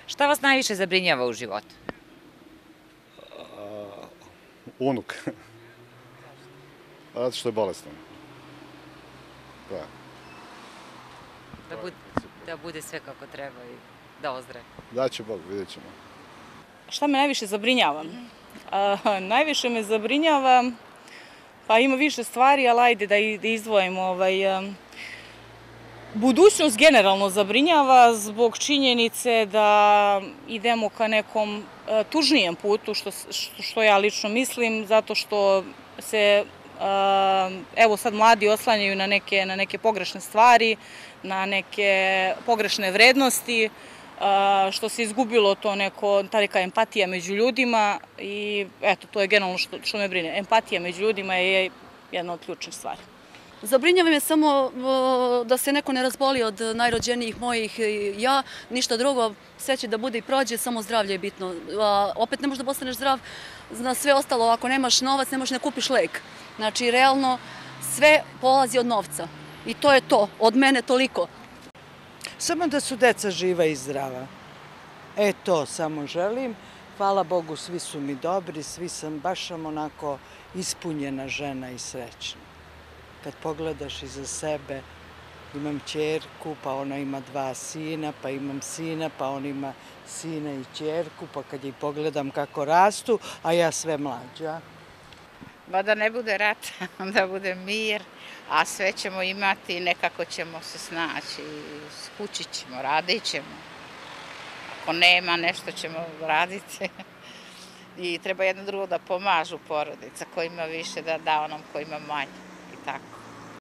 Šta vas najviše zabrinjava u životu? Unuk. Zato što je bolestan. Da. Da bude sve kako treba i da ozdravi. Daće Bog, vidjet ćemo. Šta me najviše zabrinjava? Najviše me zabrinjava, pa ima više stvari, ali ajde da izdvojimo. Budućnost generalno zabrinjava zbog činjenice da idemo ka nekom tužnijem putu, što ja lično mislim, zato što se evo sad mladi oslanjaju na neke pogrešne stvari, na neke pogrešne vrednosti, što se izgubilo ta neka empatija među ljudima i eto, to je generalno što me brine. Empatija među ljudima je jedna od ključnih stvari. Zabrinjava me samo da se neko ne razboli od najrođenijih mojih ja, ništa drugo, sve će da bude i prođe, samo zdravlje je bitno. Opet ne možeš da postaneš zdrav na sve ostalo, ako nemaš novac ne možeš ne kupiš lek. Znači, realno, sve polazi od novca i to je to, od mene toliko. Samo da su deca živa i zdrava. To samo želim. Hvala Bogu, svi su mi dobri, svi sam baš onako ispunjena žena i srećna. Kad pogledaš iza sebe, imam ćerku, pa ona ima 2 sina, pa imam sina, pa on ima sina i ćerku, pa kad ih pogledam kako rastu, a ja sve mlađa. Ba da ne bude rat, da bude mir, a sve ćemo imati i nekako ćemo se snaći, skućit ćemo, radit ćemo. Ako nema, nešto ćemo raditi. I treba jedno drugo da pomažu porodica, ko ima više da da onom ko ima manje i tako.